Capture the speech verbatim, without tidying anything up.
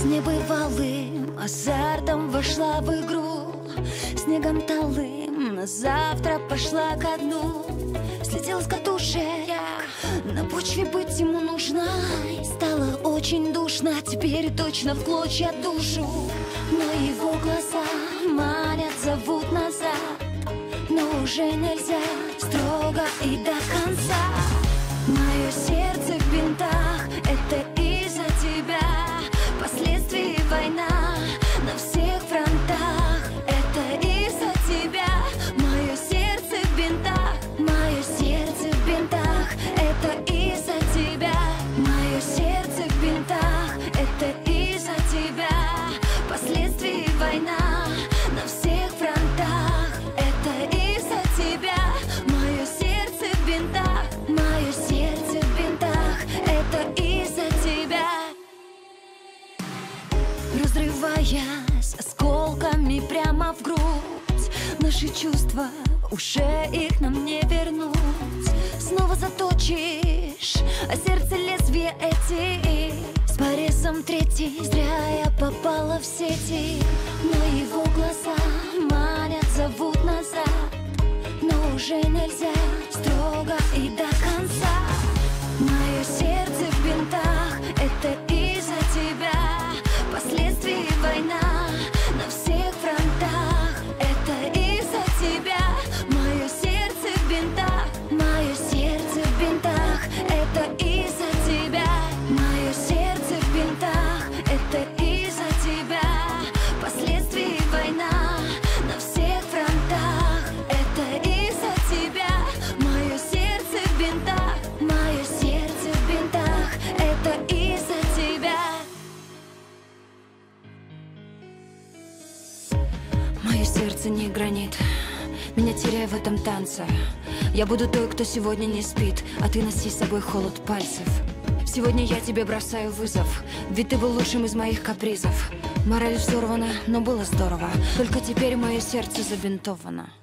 С небывалым азартом вошла в игру, снегом талым на завтра пошла ко дну. Слетела с катушек, на почве быть ему нужна. Стало очень душно, теперь точно в клочья душу. Но его глаза манят, зовут назад, но уже нельзя строго и до конца. Мое сердце в бинтах, это из-за тебя. Последствия война на всех фронтах, это из-за тебя. Мое сердце в бинтах, мое сердце в бинтах, это из-за тебя. Мое сердце в бинтах, это из-за тебя. Последствия война на всех фронтах, это из-за тебя. Мое сердце в бинтах, мое сердце в бинтах, это из-за тебя. Разрываясь осколками прямо в грудь, наши чувства уже их нам не вернуть. Снова заточишь, а сердце лезвие эти, с порезом третий. Зря я попала в сети, но его глаза манят, зовут назад, но уже нельзя строго и до конца. Мое сердце в бинтах, это из-за тебя. Последствия война на всех фронтах, это из-за тебя. Мое сердце в бинтах, мое сердце в бинтах, это из-за тебя. Мое сердце в бинтах, это из-за тебя. Последствия война на всех фронтах, это из-за тебя. Мое сердце в бинтах, мое сердце в бинтах, это из-за тебя. Мое сердце не гранит, меня теряя в этом танце. Я буду той, кто сегодня не спит, а ты носи с собой холод пальцев. Сегодня я тебе бросаю вызов, ведь ты был лучшим из моих капризов. Мораль взорвана, но было здорово, только теперь мое сердце забинтовано.